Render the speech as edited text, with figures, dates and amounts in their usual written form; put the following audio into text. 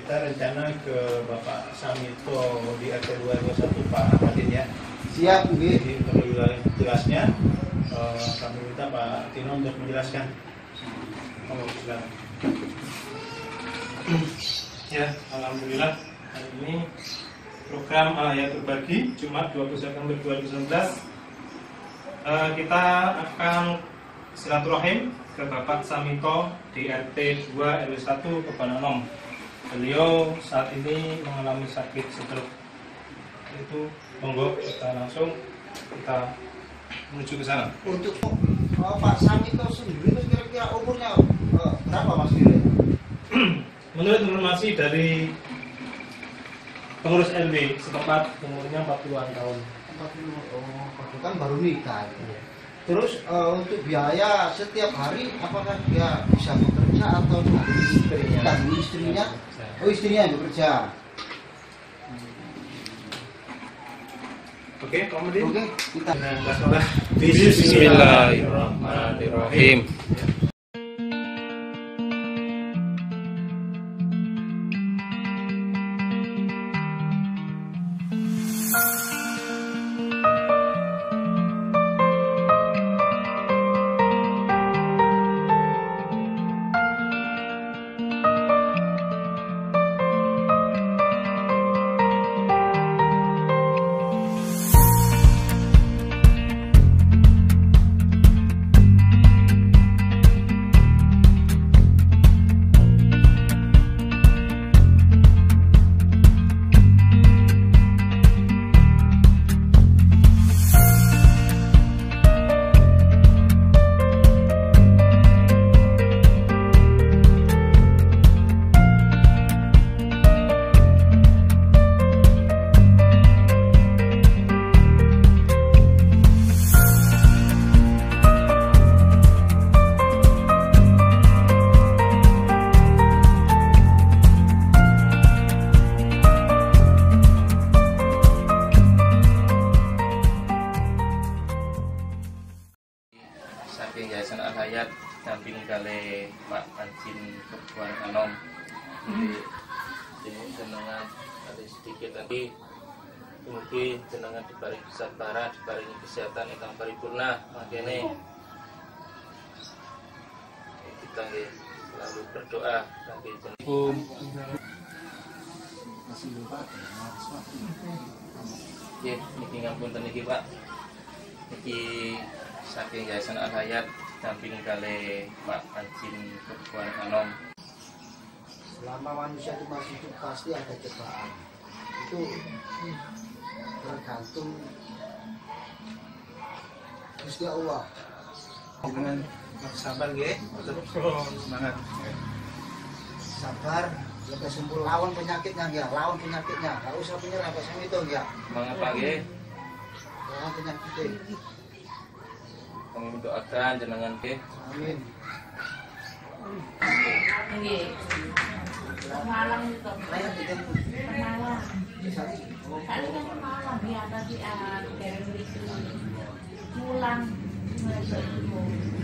kita rencana ke Bapak Samito di RT 221 Pak Ahmadin ya. Siap, Bu. Jadi untuk lebih jelasnya kami minta Pak Tino untuk menjelaskan. Silakan. Ya, alhamdulillah hari ini program Al-Hayat Berbagi Jumat 20 September 2019 kita akan silaturahim ke Bapak Samito di RT 2 RW 1 Kebananom. Beliau saat ini mengalami sakit stroke. Itu monggo kita langsung menuju ke sana. Untuk Pak Samito sendiri itu kira-kira umurnya berapa Mas Giri? Menurut informasi dari pengurus RW setempat umurnya 40-an tahun. 40, kan baru nikah. Ya. Terus untuk biaya setiap hari apakah dia bisa bekerja atau istrinya? Oh, istrinya yang bekerja. Oke, kemudian kita Bismillahirrahmanirrahim. Saking Yayasan Al-Hayat damping kali Pak Panjin Kebananom. Ini jenengan ada sedikit lagi. Mungkin jenengan diparingi kesabaran, diparingi kesehatan yang paripurna. Makanya kita selalu berdoa nanti jenengan. Ya, niki ngapunten niki Pak. Niki saking Yayasan Al-Hayat damping kali Pak Panjin Kebananom. Selama manusia itu masih hidup pasti ada cobaan. Itu tergantung Gusti Allah. Dengan sabar nggih, semangat. Sabar, lebih sembuh lawan penyakitnya ya, lawan penyakitnya. Enggak usah menyerah Pak Samito ya. Semangat Pak nggih. Lawan penyakitnya. Kami doakan jenengan nggih. Amin. Nggih. Malam itu. Saya bikin Malam. sehari. Kali kan malam ya tadi dari itu pulang.